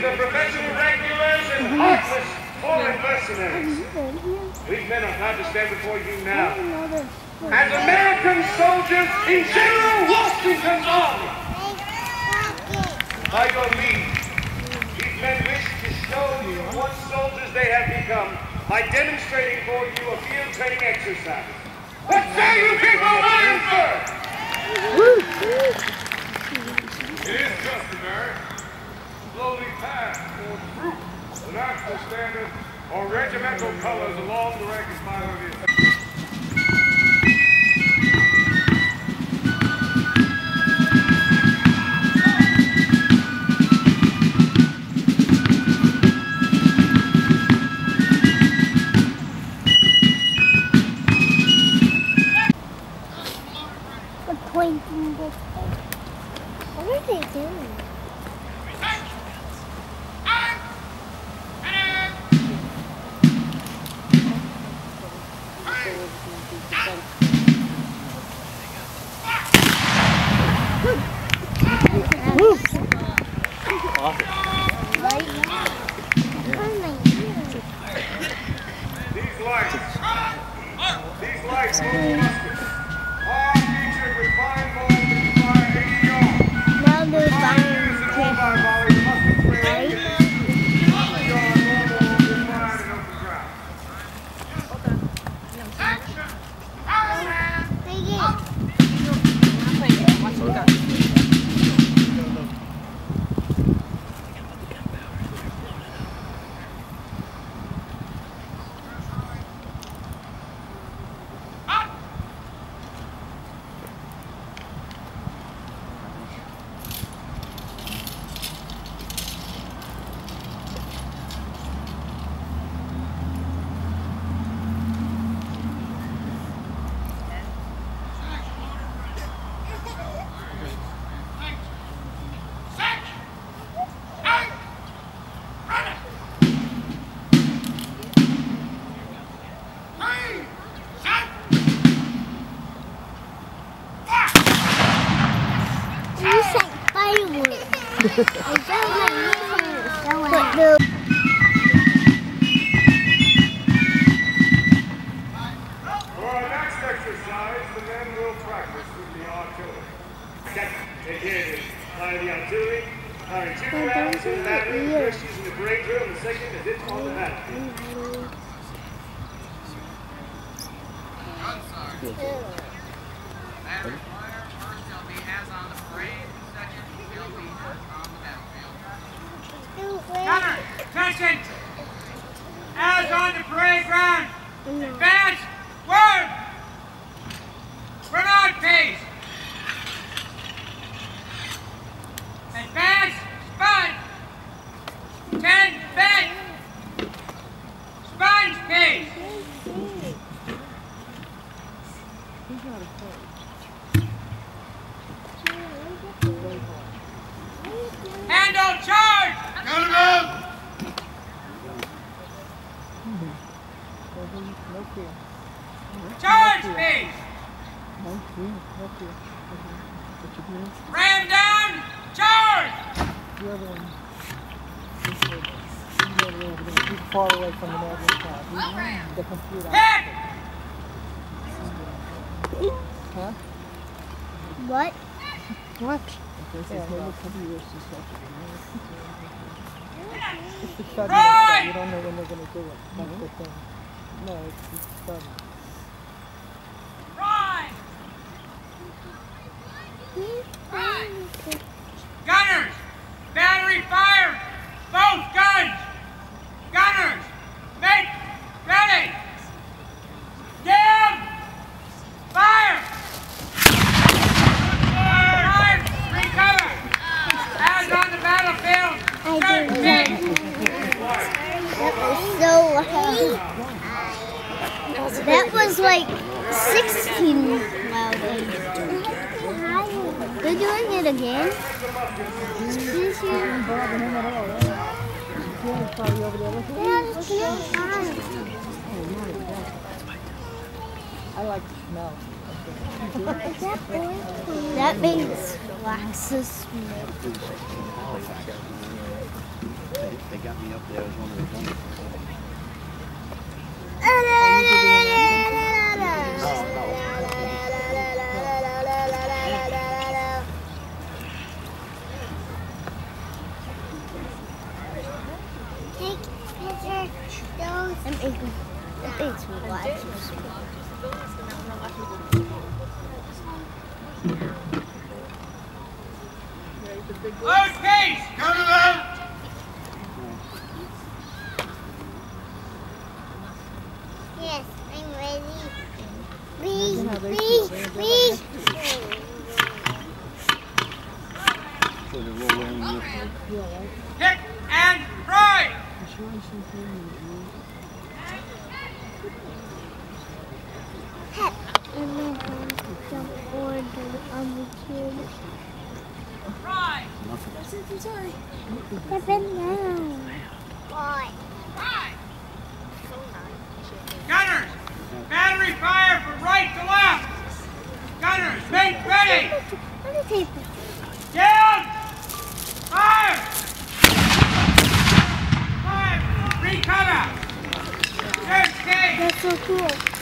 the professional regulars and heartless foreign mercenaries. These men are proud to stand before you now as American soldiers in General Washington's army. By your lead, these men wish to show you what soldiers they have become by demonstrating for you a field training exercise. What say you, people of Williamsburg? It is customary to slowly pass or troop the national standard or regimental colors along the rank and file of the pointing this way. What are they doing? These lights move muskets. All featured with fine balls that can fire 80 yards. Now they're firing. For our next exercise, the men will practice with the artillery. Here is fire the artillery, firing 2 rounds in the battery, the first using the parade drill, and the second as it's on the battlefield. Battery fire, first they'll be as on the parade, second they'll be on the battlefield. Gunner, attention! As on the parade ground, advance, word! Grenade pace! Advance, spud! 10 bent! Sponge pace! Handle charge! Charge pace! Ram down! Charge! The other one. He's far away from the magnet pad. The computer. Hit! Huh? What? What? Yeah, it's the sudden stuff. You don't know when they're going to do it. That's the thing. No, it's sudden. Gunners! Battery fire! Both guns! Gunners! Make ready! Down! Fire! Fire! Recover! As on the battlefield, third phase! That was so loud. That was like 16 loud. They're doing it again? This year? I like the smell. That makes wax smell. They got me up there as one of the gunners. Take pictures. I'm eating. I'm eating lots of Load case! Come to them! Yes, I'm ready. Me. So they're rolling with Hit and fry! And then jump forward on the kid. Fry! Step in now. Boy. Fry! Gunners! Battery fire from right to left! Gunners, make ready! On the table. Down! Fire! Fire! Recover! Search case! That's so cool.